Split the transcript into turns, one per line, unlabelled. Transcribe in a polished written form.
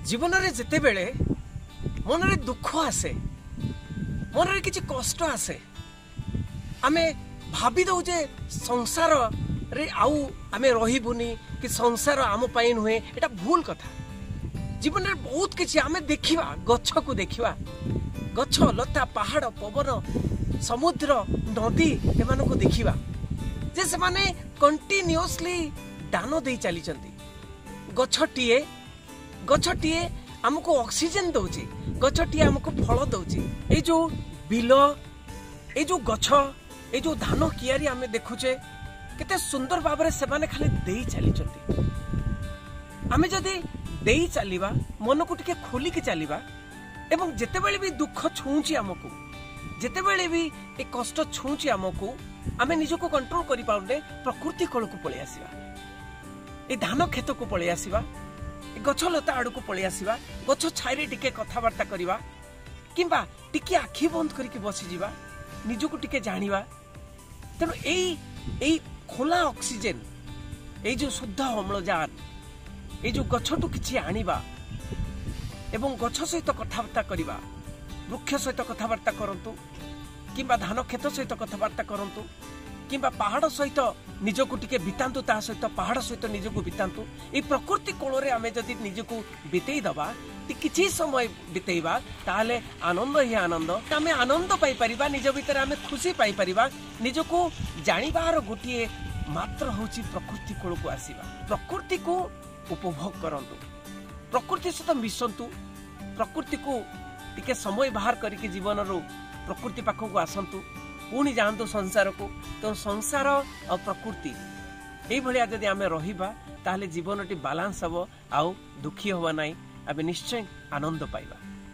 जीवन रे जिते बेले मन रे दुख आसे मन रे किछि कष्ट आसे आमे भाभी दो जे संसार रे आउ आमे रहिबुनी कि संसार आम पाई नुहे एटा भूल कथा। जीवन रे बहुत किछि आमे देखिबा गछ को देखिबा गछ लता पहाड़ पवन समुद्र नदी एमान को देखिबा जे से माने कंटिन्यूअसली दान दे चली चंती। गछटीए हमको ऑक्सीजन दउची गछटीए हमको फल दउची। ए जो बिल ए जो गछ ए जो धान कियारी आमे देखुचे केते सुंदर भाबरे से माने खाली देई चली चंती। आमे जदी देई चलीबा मन को टिके खोली के चलीबा एवं जेते बेले भी दुख छूची हमको जेते बेले भी ए कष्ट छूची हमको आमे निज को कंट्रोल करि पाउने प्रकृति कोल को पळे आसीबा ए धान खेत को पळे आसीबा गछ लता आड़ को पळे आसीबा गछ छाइरे टिके कथावार्ता करिबा किंबा टिके आखि बंद करके बसी जीवा निज को टिके जानिबा। तेणु एई खोला ऑक्सीजन ए जो शुद्ध अम्लजान ए जो गछटू किछि आनिबा एवं गछ सहित कथावार्ता करिबा वृक्ष सहित कथावार्ता करंतु किंबा धान खेत सहित कथावार्ता करंतु किंबा पहाड़ सहित निजको टिके बितांतु ता सहित पहाड़ सहित निजको बितांतु ए प्रकृति कोଳରେ आमे जदि निजको बितेई दबा किछि समय बितेइबा ताले आनंद ही आनंद आमे आनंद पाई परिबा निज भीतर आमे खुशी पाई परिबा निजको जानिबार गोटिए मात्र होची प्रकृति कोळ को आसीबा। प्रकृति को उपभोग करंतु प्रकृति सहित मिसंतु प्रकृति को टिके समय बाहर करके जीवन रो प्रकृति पाखो को आसंतु पुणी जातु संसार को। तो संसार और प्रकृति यही भाया जदि आमे रहिबा ताहले जीवन टी बालांस हबो आउ दुखी हबा नाही आमे निश्चय आनंद पाइबा।